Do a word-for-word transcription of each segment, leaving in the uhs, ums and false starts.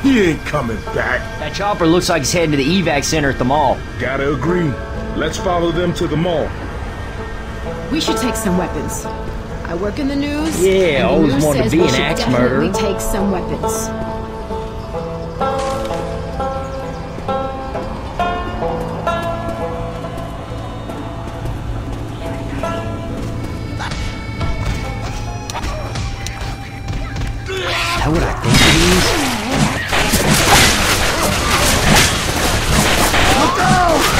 He ain't coming back. That chopper looks like it's heading to the evac center at the mall. Gotta agree. Let's follow them to the mall. We should take some weapons. I work in the news. Yeah, and the always news wanted to says be we an should axe definitely murderer. take some weapons. Is that what I think it is? Look out!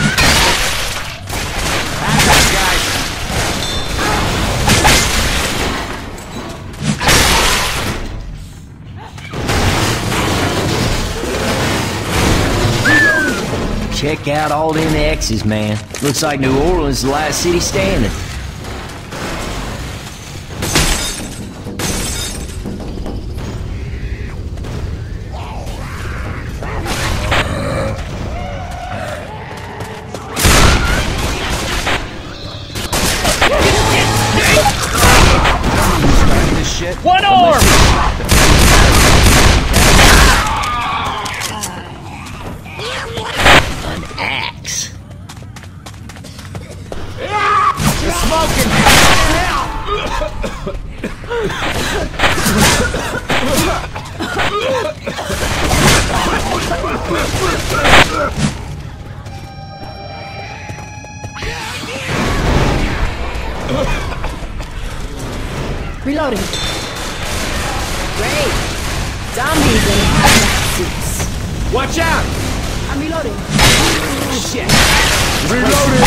Check out all them X's, man. Looks like New Orleans is the last city standing. One arm! An axe. You're smoking! Reloading. Great. Zombies in hazmat suits. Watch out! I'm reloading. Shit! Reloading!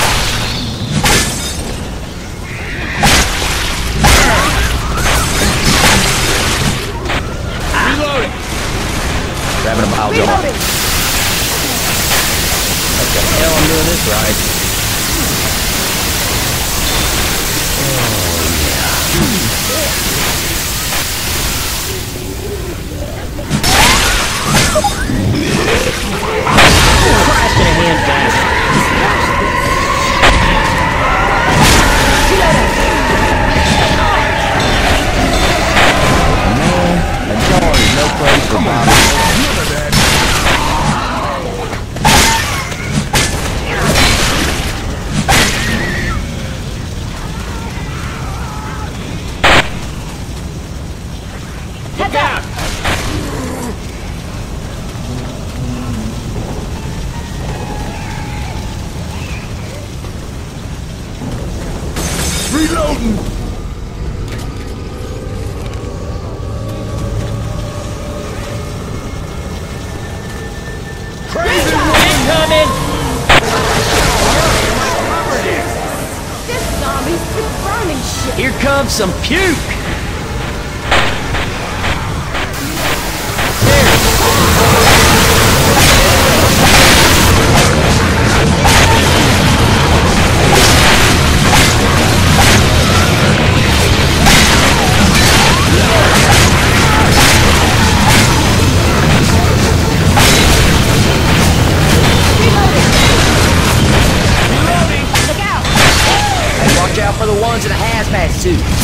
Reloading! Grabbing a mile jar. Reloading. What the hell, I'm doing this right. Crashing a hand down. Man, a jar is no place for Bobby. Look out! Reloading! Crazy Incoming! This zombie's burning shit. Here comes some puke! Look out. Hey, watch out for the ones in the hazmat suits.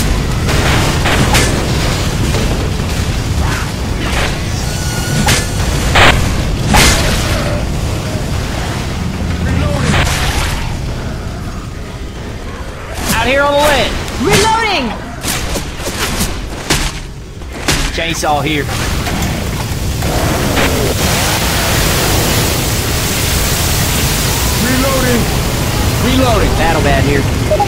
Out here on the ledge. Reloading. Chainsaw here. Reloading! Reloading. Battle bad here.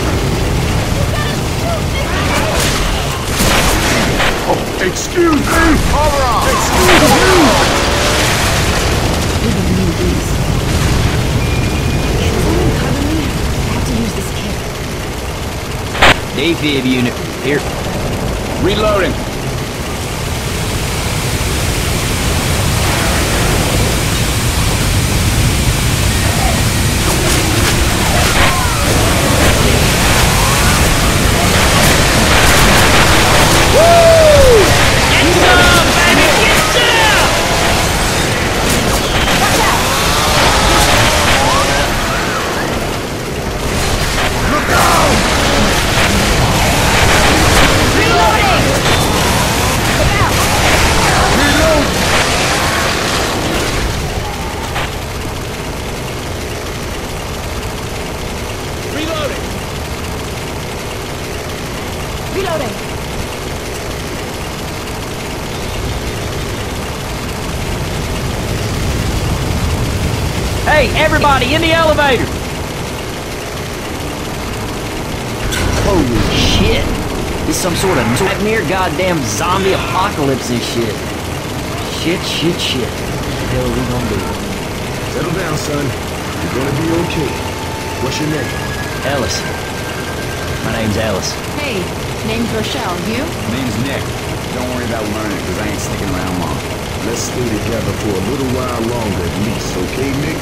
Oh, excuse me! Cover up! Excuse me! We don't need these. Can someone cover me? I have to use this kit. Defib unit. Here. Reloading! Reloading. Hey, everybody in the elevator! Holy shit! It's some sort of nightmare, goddamn zombie apocalypse and shit. Shit, shit, shit. What the hell are we gonna do? Settle down, son. You're gonna be okay. What's your name? Ellis. My name's Ellis. Hey, name's Rochelle. You? Name's Nick. Don't worry about learning, because I ain't sticking around long. Let's stay together for a little while longer at least, okay, Nick?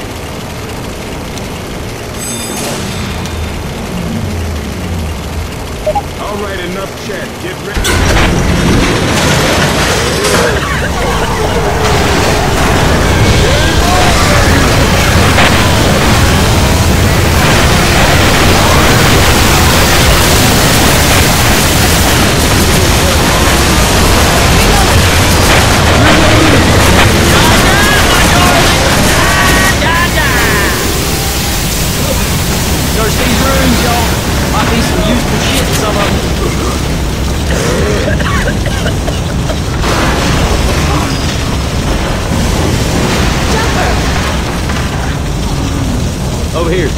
All right, enough chat. Get ready. Search these rooms, y'all. Might be some useful shit in some of them. Over here.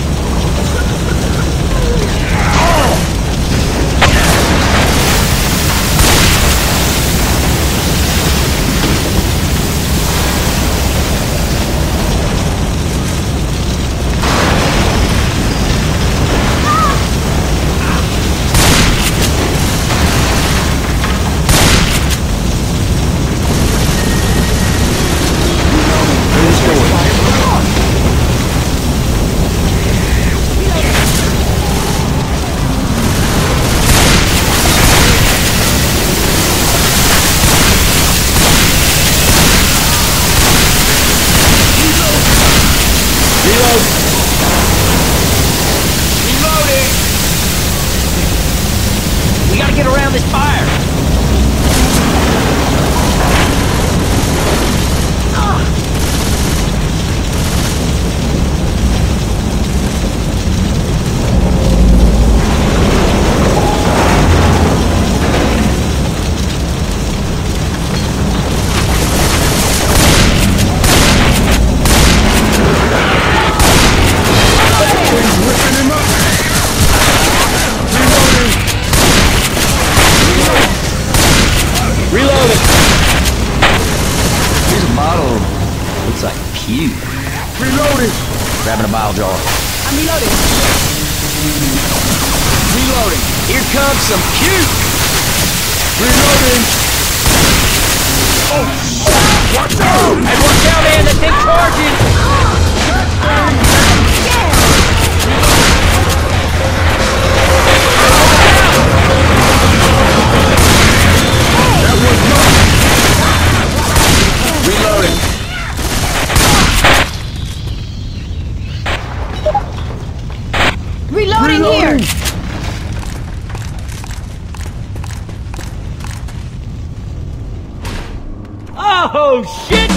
Get around this fire! Looks like puke. Reloading! Grabbing a bile jar. I'm reloading. Reloading. Here comes some puke. Reloading! Oh, watch out! Hey, watch out, man! That thing's charging! That was not... Reloading. Reloading, here! Oh, shit!